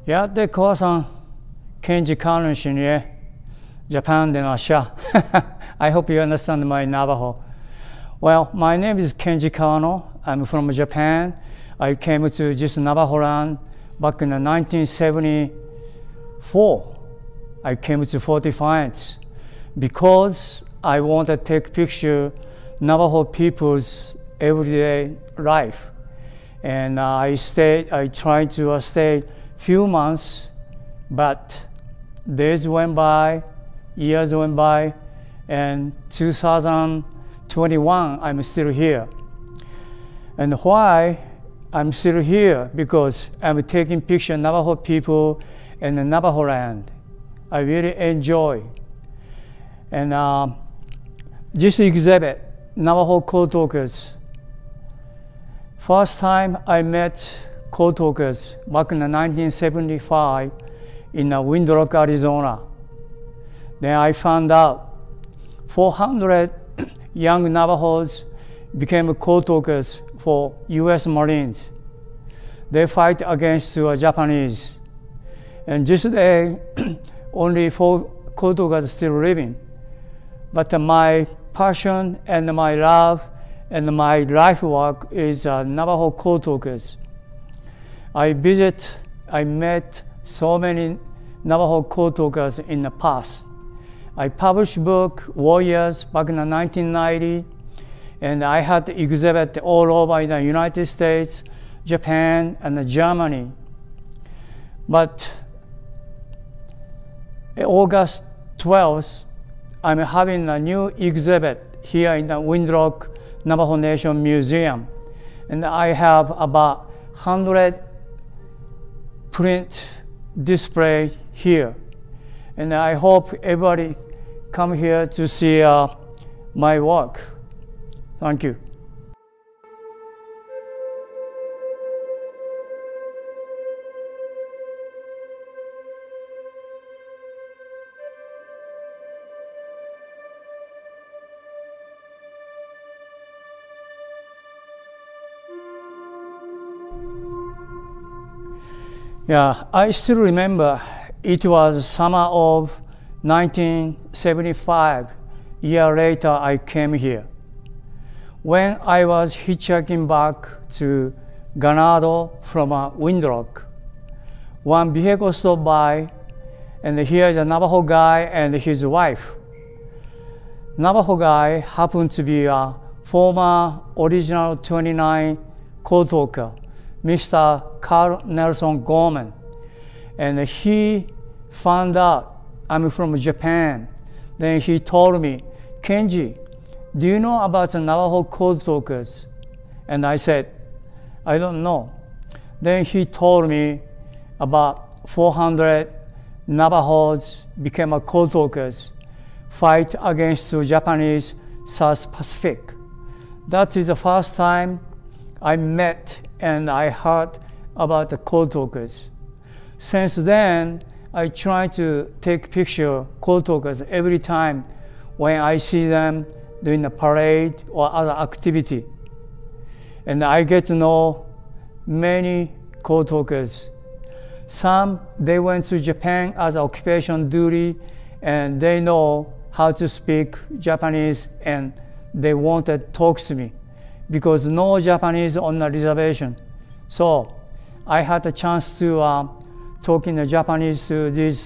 やって母さん、ケンジカノン氏にジャパンでのしゃ。I hope you understand my Navajo. Well, my name is Kenji Kawano. I'm from Japan. I came to this Navajo land back in 1974. I came to Fort Defiance because I want to take picture Navajo people's everyday life. And I tried to stay few months, but days went by, years went by, and 2021, I'm still here. And why I'm still here? Because I'm taking picture of Navajo people and the Navajo land. I really enjoy. And this exhibit, Navajo Code Talkers. First time I met Code Talkers back in 1975 in Windrock, Arizona. Then I found out 400 young Navajos became Code Talkers for U.S. Marines. They fight against Japanese. And this day, only 4 Code Talkers still living. But my passion and my love and my life work is Navajo Code Talkers. I met so many Navajo Code Talkers in the past. I published book Warriors back in 1990, and I had exhibit all over the United States, Japan, and Germany. But August 12th, I'm having a new exhibit here in the Windrock Navajo Nation Museum, and I have about 100 print display here, and I hope everybody come here to see my work. Thank you. Yeah, I still remember it was summer of 1975. Year later, I came here. When I was hitchhiking back to Ganado from Windrock, one vehicle stopped by, and here is a Navajo guy and his wife. Navajo guy happened to be a former original 29 Code Talker, Mr. Carl Nelson Gorman, and he found out I'm from Japan. Then he told me, Kenji, do you know about the Navajo Code Talkers? And I said, I don't know. Then he told me about 400 Navajos became a Code Talkers, fight against the Japanese South Pacific. That is the first time I met and I heard about the Code Talkers. Since then, I try to take picture Code Talkers every time when I see them doing a parade or other activity. And I get to know many Code Talkers. Some, they went to Japan as occupation duty, and they know how to speak Japanese, and they wanted to talk to me because no Japanese on the reservation. So I had a chance to talk in Japanese to these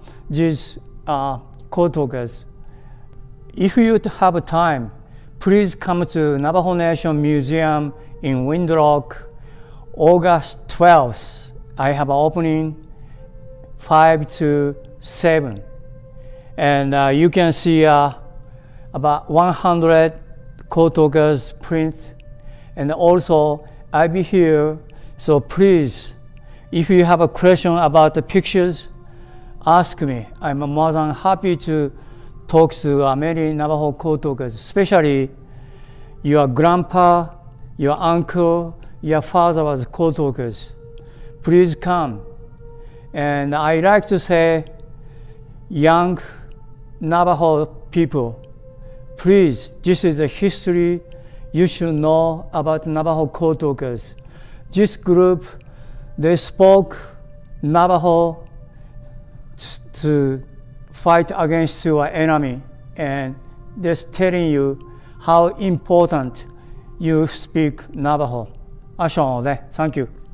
Code Talkers. If you have time, please come to Navajo Nation Museum in Windrock, August 12th. I have an opening 5 to 7. And you can see about 100 Code Talkers print. And also, I'll be here, so please, if you have a question about the pictures, ask me. I'm more than happy to talk to many Navajo Code Talkers, especially your grandpa, your uncle, your father was Code Talkers. Please come. And I like to say, young Navajo people, please, this is a history you should know about Navajo Code Talkers. This group, they spoke Navajo to fight against your enemy, and this telling you how important you speak Navajo. 아셔, 네, thank you.